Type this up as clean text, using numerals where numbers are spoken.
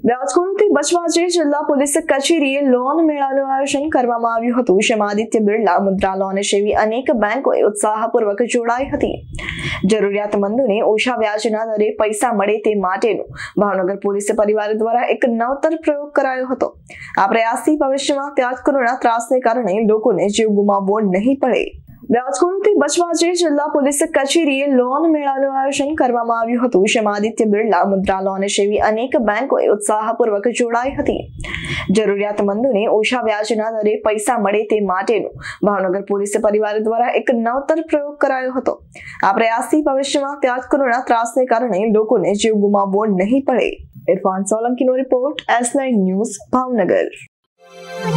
રાજકોટથી બચવા જિલ્લા પોલીસ કચેરીએ લોન મેળાનું આયોજન કરવામાં આવ્યું હતું, જેમાં આદિત્ય બિરલા મુદ્રા લોન જેવી અનેક બેંકોએ ઉત્સાહપૂર્વક જોડાઈ હતી। જરૂરિયાતમંદોને ઓછા વ્યાજના દરે પૈસા મળે તે માટેનું ભાવનગર પોલીસ પરિવાર દ્વારા એક નવતર પ્રયોગ કરાયો હતો। આ પ્રયાસથી ભવિષ્યમાં ત્યાજકોરોના ત્રાસને કારણે લોકોને જીવ ગુમાવવો નહીં પડે। રાજકોટથી બચવા જિલ્લા પોલીસ કચેરીએ લોન મેળાનું આયોજન કરવામાં આવ્યું હતું, જેમાં આદિત્ય બિરલા મુદ્રા લોન જેવી અનેક બેંકોએ ઉત્સાહપૂર્વક જોડાઈ હતી। જરૂરિયાતમંદોને ઓછા વ્યાજના દરે પૈસા મળે તે માટેનું ભાવનગર પોલીસ પરિવાર દ્વારા એક નવતર પ્રયોગ કરાયો હતો। આ પ્રયાસથી ભવિષ્યમાં ત્યાજકોરોના ત્રાસને કારણે લોકોને જીવ ગુમાવવો નહીં પડે। ઇરફાન સોલંકીનો રિપોર્ટ, S9 ન્યૂઝ, ભાવનગર।